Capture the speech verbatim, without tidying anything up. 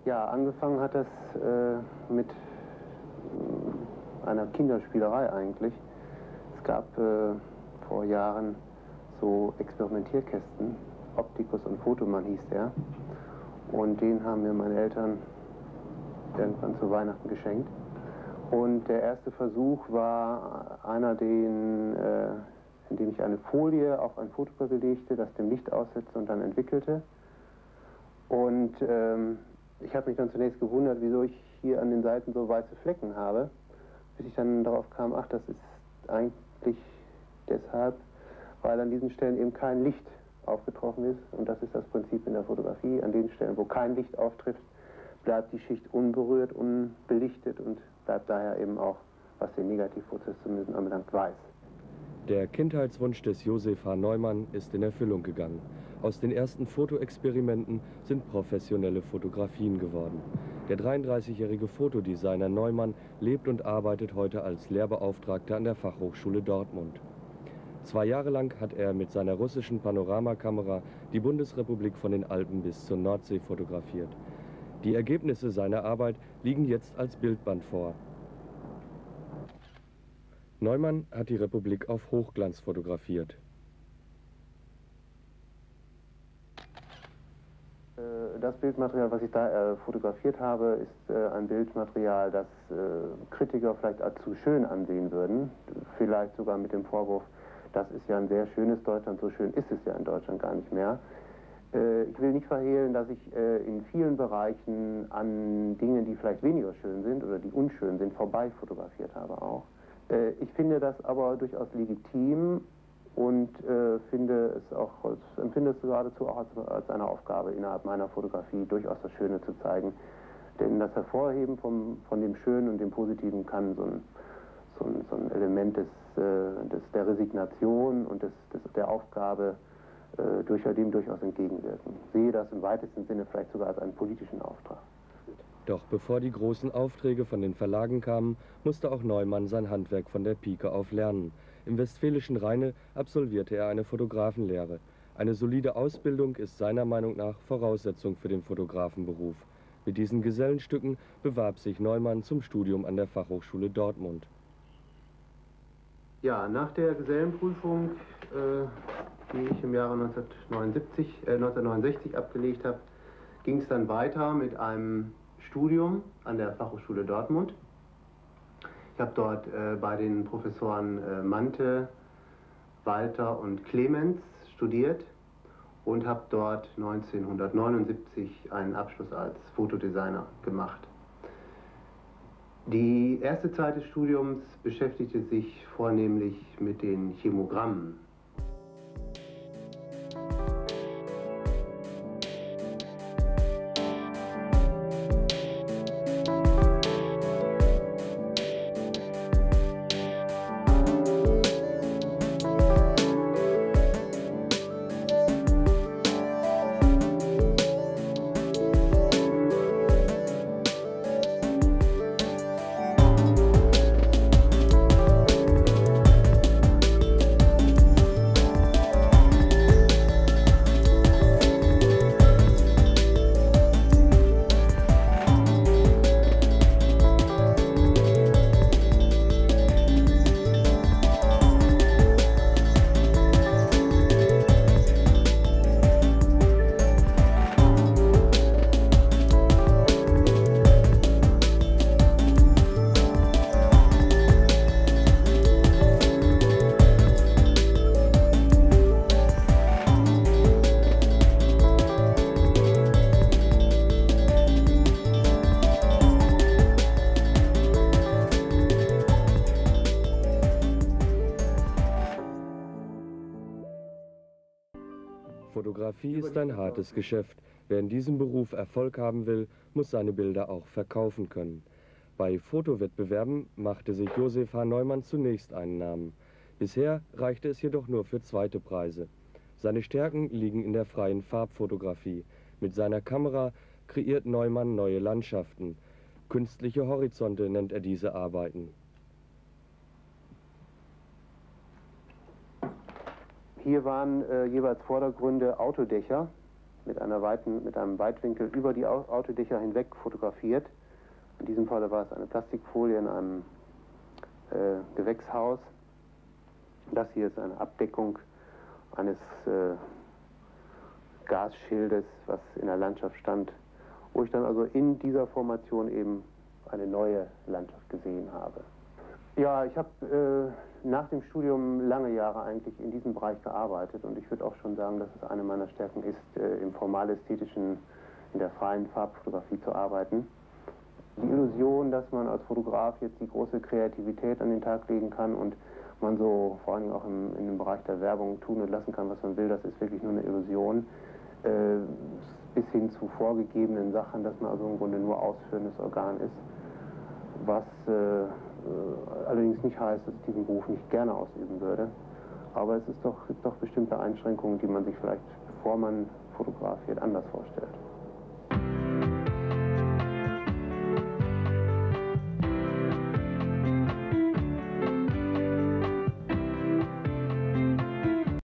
Ja, angefangen hat das äh, mit äh, einer Kinderspielerei eigentlich. Es gab äh, vor Jahren so Experimentierkästen, Optikus und Fotoman hieß der. Und den haben mir meine Eltern irgendwann zu Weihnachten geschenkt. Und der erste Versuch war einer, den, äh, in dem ich eine Folie auf ein Fotopapier legte, das dem Licht aussetzte und dann entwickelte. Und ähm, ich habe mich dann zunächst gewundert, wieso ich hier an den Seiten so weiße Flecken habe, bis ich dann darauf kam, ach, das ist eigentlich deshalb, weil an diesen Stellen eben kein Licht aufgetroffen ist. Und das ist das Prinzip in der Fotografie. An den Stellen, wo kein Licht auftrifft, bleibt die Schicht unberührt, unbelichtet und bleibt daher eben auch, was den Negativprozess zumindest anbelangt, weiß. Der Kindheitswunsch des Josef H. Neumann ist in Erfüllung gegangen. Aus den ersten Fotoexperimenten sind professionelle Fotografien geworden. Der dreiunddreißigjährige Fotodesigner Neumann lebt und arbeitet heute als Lehrbeauftragter an der Fachhochschule Dortmund. Zwei Jahre lang hat er mit seiner russischen Panoramakamera die Bundesrepublik von den Alpen bis zur Nordsee fotografiert. Die Ergebnisse seiner Arbeit liegen jetzt als Bildband vor. Neumann hat die Republik auf Hochglanz fotografiert. Das Bildmaterial, was ich da äh, fotografiert habe, ist äh, ein Bildmaterial, das äh, Kritiker vielleicht als zu schön ansehen würden. Vielleicht sogar mit dem Vorwurf, das ist ja ein sehr schönes Deutschland, so schön ist es ja in Deutschland gar nicht mehr. Äh, ich will nicht verhehlen, dass ich äh, in vielen Bereichen an Dingen, die vielleicht weniger schön sind oder die unschön sind, vorbei fotografiert habe auch. Äh, ich finde das aber durchaus legitim und äh, finde es auch, als, empfinde es geradezu auch als, als eine Aufgabe innerhalb meiner Fotografie, durchaus das Schöne zu zeigen. Denn das Hervorheben vom, von dem Schönen und dem Positiven kann so ein, so ein, so ein Element des, äh, des, der Resignation und des, des, der Aufgabe äh, durch, dem durchaus entgegenwirken. Ich sehe das im weitesten Sinne vielleicht sogar als einen politischen Auftrag. Doch bevor die großen Aufträge von den Verlagen kamen, musste auch Neumann sein Handwerk von der Pike auf lernen. Im westfälischen Rheine absolvierte er eine Fotografenlehre. Eine solide Ausbildung ist seiner Meinung nach Voraussetzung für den Fotografenberuf. Mit diesen Gesellenstücken bewarb sich Neumann zum Studium an der Fachhochschule Dortmund. Ja, nach der Gesellenprüfung, äh, die ich im Jahre neunzehnhundertneunundsiebzig, äh, neunzehnhundertneunundsechzig abgelegt habe, ging es dann weiter mit einem Studium an der Fachhochschule Dortmund. Ich habe dort äh, bei den Professoren äh, Mante, Walter und Clemens studiert und habe dort neunzehnhundertneunundsiebzig einen Abschluss als Fotodesigner gemacht. Die erste Zeit des Studiums beschäftigte sich vornehmlich mit den Chemogrammen. Fotografie ist ein hartes Geschäft. Wer in diesem Beruf Erfolg haben will, muss seine Bilder auch verkaufen können. Bei Fotowettbewerben machte sich Josef H. Neumann zunächst einen Namen. Bisher reichte es jedoch nur für zweite Preise. Seine Stärken liegen in der freien Farbfotografie. Mit seiner Kamera kreiert Neumann neue Landschaften. Künstliche Horizonte nennt er diese Arbeiten. Hier waren äh, jeweils Vordergründe Autodächer mit, einer weiten, mit einem Weitwinkel über die Autodächer hinweg fotografiert. In diesem Fall war es eine Plastikfolie in einem äh, Gewächshaus. Das hier ist eine Abdeckung eines äh, Gasschildes, was in der Landschaft stand, wo ich dann also in dieser Formation eben eine neue Landschaft gesehen habe. Ja, ich habe äh, nach dem Studium lange Jahre eigentlich in diesem Bereich gearbeitet und ich würde auch schon sagen, dass es eine meiner Stärken ist, äh, im formal-ästhetischen, in der freien Farbfotografie zu arbeiten. Die Illusion, dass man als Fotograf jetzt die große Kreativität an den Tag legen kann und man so vor allem auch im, in dem Bereich der Werbung tun und lassen kann, was man will, das ist wirklich nur eine Illusion. Äh, bis hin zu vorgegebenen Sachen, dass man also im Grunde nur ausführendes Organ ist, was äh, allerdings nicht heißt, dass ich diesen Beruf nicht gerne ausüben würde. Aber es ist doch, gibt doch bestimmte Einschränkungen, die man sich vielleicht, bevor man fotografiert, anders vorstellt.